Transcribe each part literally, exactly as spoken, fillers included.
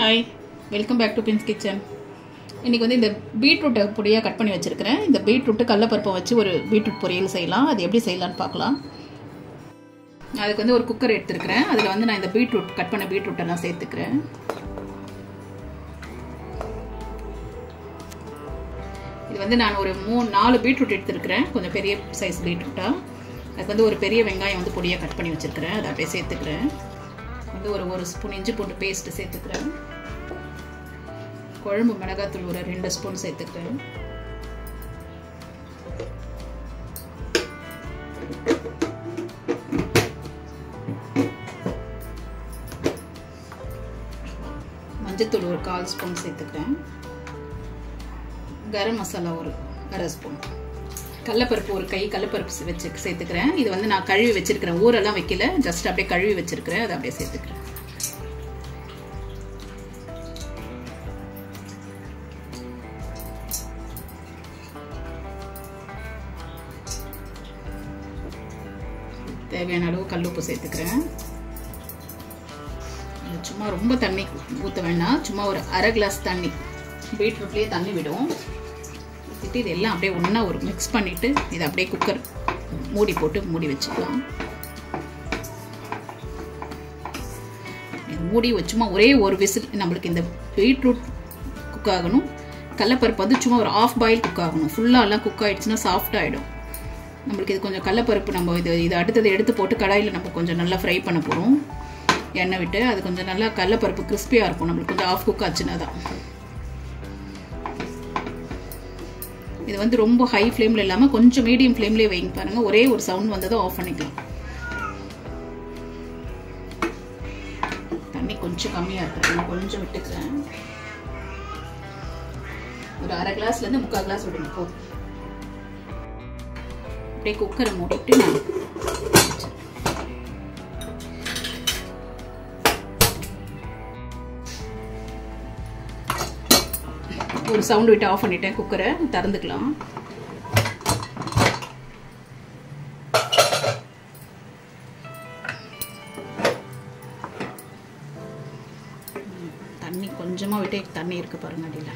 Hi, welcome back to bin's kitchen. இன்றைக்கி வந்து இந்த பீட்ரூட்டை பொடியாக கட் பண்ணி வச்சுருக்கிறேன். இந்த பீட்ரூட்டு கடலப்பருப்பை வச்சு ஒரு பீட்ரூட் பொரியல் செய்யலாம். அது எப்படி செய்யலான்னு பார்க்கலாம். அதுக்கு வந்து ஒரு குக்கர் எடுத்துருக்கிறேன். அதில் வந்து நான் இந்த பீட்ரூட் கட் பண்ண பீட்ரூட்டை நான் சேர்த்துக்கிறேன். இது வந்து நான் ஒரு மூணு நாலு பீட்ரூட் எடுத்துருக்கிறேன், கொஞ்சம் பெரிய சைஸ் பீட்ரூட்டாக. அதுக்கு வந்து ஒரு பெரிய வெங்காயம் வந்து பொடியாக கட் பண்ணி வச்சுருக்கிறேன், அதை அப்படியே சேர்த்துக்கிறேன். வந்து ஒரு ஒரு ஸ்பூன் இஞ்சி பூண்டு பேஸ்ட்டு சேர்த்துக்கிறேன். குழம்பு மிளகாத்தூள் ஒரு ரெண்டு ஸ்பூன் சேர்த்துக்கிறேன். மஞ்சத்தூள் ஒரு கால் ஸ்பூன் சேர்த்துக்கிறேன். கரம் மசாலா ஒரு அரை ஸ்பூன். கடலப்பருப்பு ஒரு கை கடலப்பருப்பு வச்சு சேர்த்துக்கிறேன். இது வந்து நான் கழுவி வச்சிருக்கிறேன், ஊரெல்லாம் வைக்கல, ஜஸ்ட் அப்படியே கழுவி வச்சிருக்கிறேன், அதை அப்படியே சேர்த்துக்கிறேன். தேவையான அளவு கல்லுப்பு சேர்த்துக்கிறேன். சும்மா ரொம்ப தண்ணி ஊற்ற வேண்டாம், சும்மா ஒரு அரை கிளாஸ் தண்ணி, பீட்ரூட்லேயே தண்ணி விடும். ஊற்றிட்டு இதெல்லாம் அப்படியே ஒன்றா ஒரு மிக்ஸ் பண்ணிவிட்டு இதை அப்படியே குக்கர் மூடி போட்டு மூடி வச்சுக்கலாம். இது மூடி வச்சுமா ஒரே ஒரு விசில், நம்மளுக்கு இந்த பீட்ரூட் குக் ஆகணும். கடலப்பருப்பு வந்து சும்மா ஒரு ஆஃப் பாயில் குக் ஆகணும். ஃபுல்லாகலாம் குக் ஆகிடுச்சுன்னா சாஃப்ட் ஆகிடும். நம்மளுக்கு இது கொஞ்சம் கடலப்பருப்பு நம்ம இது இது அடுத்தது எடுத்து போட்டு கடாயில் நம்ம கொஞ்சம் நல்லா ஃப்ரை பண்ண போகிறோம் எண்ணெய் விட்டு. அது கொஞ்சம் நல்லா கடலப்பருப்பு கிறிஸ்பியாக இருக்கும். நம்மளுக்கு கொஞ்சம் ஆஃப் குக் ஆச்சுன்னா தான். இது வந்து ரொம்ப ஹை ஃப்ளேமில் இல்லாமல் கொஞ்சம் மீடியம் ஃப்ளேம்லேயே வைங்க பாருங்கள். ஒரே ஒரு சவுண்ட் வந்ததும் ஆஃப் பண்ணிக்கலாம். தண்ணி கொஞ்சம் கம்மியாக இருக்கிறேன், கொஞ்சம் விட்டுக்கிறேன். ஒரு அரை கிளாஸ்லேருந்து முக்கால் கிளாஸ் விடுங்க போதும். அப்படியே குக்கரை மூடிட்டு நான் ஒரு சவுண்ட் விட்டு ஆஃப் பண்ணிட்டேன். குக்கரை திறந்துக்கலாம். தண்ணி கொஞ்சமாக விட்டு தண்ணி இருக்கு பாருங்க அடியில்.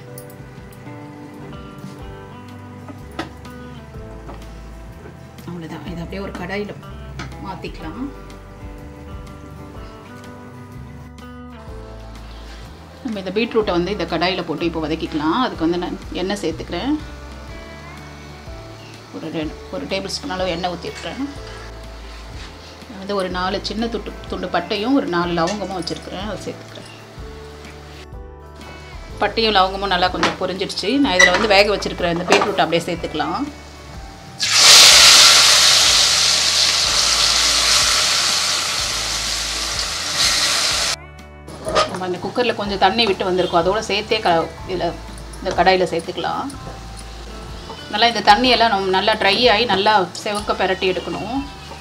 அவ்வளோதான். இதை அப்படியே ஒரு கடாயில் மாற்றிக்கலாம். நம்ம இந்த பீட்ரூட்டை வந்து இந்த கடாயில் போட்டு இப்போ வதக்கிக்கலாம். அதுக்கு வந்து நான் எண்ணெய் சேர்த்துக்கிறேன். ஒரு ரெண்டு ஒரு டேபிள் ஸ்பூன் அளவு எண்ணெய் ஊற்றிருக்கிறேன். வந்து ஒரு நாலு சின்ன துண்டு துண்டு பட்டையும் ஒரு நாலு லவங்கமும் வச்சுருக்கிறேன், அதை சேர்த்துக்கிறேன். பட்டையும் லவங்கமும் நல்லா கொஞ்சம் பொரிஞ்சிடுச்சு. நான் இதில் வந்து வேக வச்சுருக்கிறேன் இந்த பீட்ரூட்டை அப்படியே சேர்த்துக்கலாம். நம்ம இந்த குக்கரில் கொஞ்சம் தண்ணி விட்டு வந்திருக்கோம், அதோடு சேர்த்தே க இதில் இந்த கடாயில் சேர்த்துக்கலாம். நல்லா இந்த தண்ணியெல்லாம் நம்ம நல்லா ட்ரை ஆகி நல்லா செவக்க பெரட்டி எடுக்கணும்.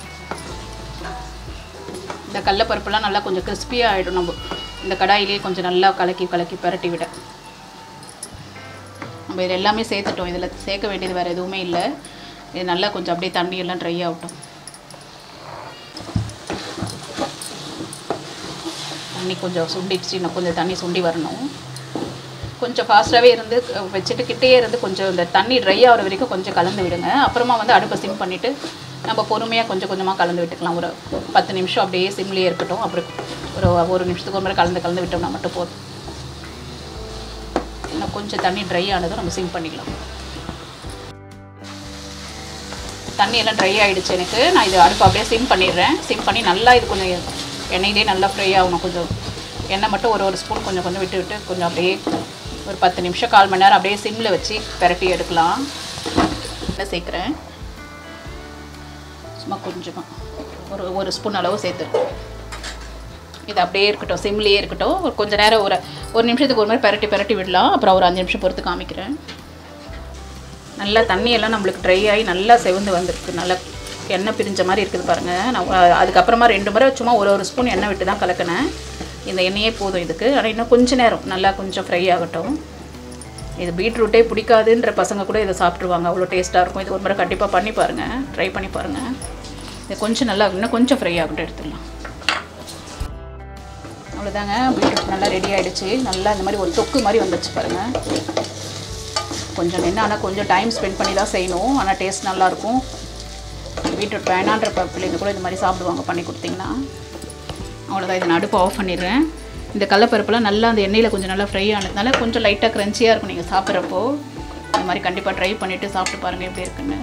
இந்த கடலப்பருப்புலாம் நல்லா கொஞ்சம் கிறிஸ்பியாக ஆகிடும். நம்ம இந்த கடாயிலே கொஞ்சம் நல்லா கலக்கி கலக்கி பெரட்டி விட. நம்ம இது எல்லாமே சேர்த்துட்டோம், இதில் சேர்க்க வேண்டியது வேறு எதுவுமே இல்லை. இது நல்லா கொஞ்சம் அப்படியே தண்ணியெல்லாம் ட்ரை ஆகட்டும். தண்ணி கொஞ்சம் சுண்டிடுச்சு, இன்னும் கொஞ்சம் தண்ணி சுண்டி வரணும். கொஞ்சம் ஃபாஸ்ட்டாகவே இருந்து வச்சுட்டு கிட்டே இருந்து கொஞ்சம் இந்த தண்ணி ட்ரை ஆகிற வரைக்கும் கொஞ்சம் கலந்து விடுங்க. அப்புறமா வந்து அடுப்பை சிம் பண்ணிவிட்டு நம்ம பொறுமையாக கொஞ்சம் கொஞ்சமாக கலந்து விட்டுக்கலாம். ஒரு பத்து நிமிஷம் அப்படியே சிம்லேயே இருக்கட்டும். அப்புறம் ஒரு ஒரு நிமிஷத்துக்கு ஒரு மாதிரி கலந்து கலந்து விட்டோம்னா மட்டும் போதும். இன்னும் கொஞ்சம் தண்ணி ட்ரை ஆனதும் நம்ம சிம் பண்ணிக்கலாம். தண்ணியெல்லாம் ட்ரை ஆகிடுச்சு எனக்கு. நான் இது அடுப்பை அப்படியே சிம் பண்ணிடுறேன். சிம் பண்ணி நல்லா இது கொஞ்சம் எண்ணெயிலே நல்லா ஃப்ரை ஆகணும். கொஞ்சம் எண்ணெய் மட்டும் ஒரு ஒரு ஸ்பூன் கொஞ்சம் கொஞ்சம் விட்டு விட்டு கொஞ்சம் அப்படியே ஒரு பத்து நிமிஷம் கால் மணி நேரம் அப்படியே சிம்மில் வச்சு பெரட்டி எடுக்கலாம். எண்ணெய் சேர்க்குறேன் சும்மா கொஞ்சமாக ஒரு ஒரு ஸ்பூன் அளவு சேர்த்துருக்கோம். இது அப்படியே இருக்கட்டும், சிம்லேயே இருக்கட்டும். ஒரு கொஞ்சம் நேரம் ஒரு ஒரு நிமிஷத்துக்கு ஒரு மாதிரி பெரட்டி பெரட்டி விடலாம். அப்புறம் ஒரு அஞ்சு நிமிஷம் பொறுத்து காமிக்கிறேன். நல்லா தண்ணியெல்லாம் நம்மளுக்கு ட்ரை ஆகி நல்லா செவந்து வந்திருக்கு. நல்லா எண்ணெய் பிரிஞ்ச மாதிரி இருக்குது பாருங்கள். நான் அதுக்கப்புறமா ரெண்டு முறை சும்மா ஒரு ஒரு ஸ்பூன் எண்ணெய் விட்டு தான் கலக்கினேன். இந்த எண்ணெயே போதும் இதுக்கு. ஆனால் இன்னும் கொஞ்சம் நேரம் நல்லா கொஞ்சம் ஃப்ரை ஆகட்டும். இது பீட்ரூட்டே பிடிக்காதுன்ற பசங்க கூட இதை சாப்பிட்ருவாங்க, அவ்வளோ டேஸ்ட்டாக இருக்கும். இது ஒரு முறை கண்டிப்பாக பண்ணி பாருங்கள், ட்ரை பண்ணி பாருங்கள். இது கொஞ்சம் நல்லா இன்னும் கொஞ்சம் ஃப்ரை ஆகட்டும், எடுத்துடலாம். அவ்வளோதாங்க, பீட்ரூட் நல்லா ரெடி ஆகிடுச்சு. நல்லா இந்த மாதிரி ஒரு தொக்கு மாதிரி வந்துச்சு பாருங்கள். கொஞ்சம் என்ன ஆனால் கொஞ்சம் டைம் ஸ்பெண்ட் பண்ணி தான் செய்யணும், ஆனால் டேஸ்ட் நல்லாயிருக்கும். பீட்ரூட் வேணான்ற பிள்ளைங்க கூட இந்த மாதிரி சாப்பிடுவாங்க பண்ணி கொடுத்தீங்கன்னா. அவ்வளோதான், இதை நான் அடுப்பு ஆஃப் பண்ணிடுறேன். இந்த கடலப்பருப்புலாம் நல்லா அந்த எண்ணெயில் கொஞ்சம் நல்லா ஃப்ரை ஆனதுனால கொஞ்சம் லைட்டாக க்ரன்ச்சியாக இருக்கும் நீங்கள் சாப்பிட்றப்போ. இந்த மாதிரி கண்டிப்பாக ட்ரை பண்ணிவிட்டு சாப்பிட்டு பாருங்கள் எப்படி இருக்குன்னு.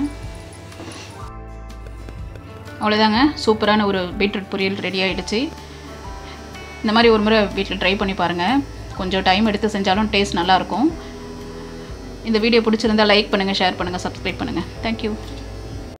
அவ்வளோதாங்க, சூப்பரான ஒரு பீட்ரூட் பொரியல் ரெடி ஆகிடுச்சு. இந்த மாதிரி ஒரு முறை வீட்டில் ட்ரை பண்ணி பாருங்கள். கொஞ்சம் டைம் எடுத்து செஞ்சாலும் டேஸ்ட் நல்லாயிருக்கும். இந்த வீடியோ பிடிச்சிருந்தால் லைக் பண்ணுங்கள், ஷேர் பண்ணுங்கள், சப்ஸ்கிரைப் பண்ணுங்கள். தேங்க்யூ.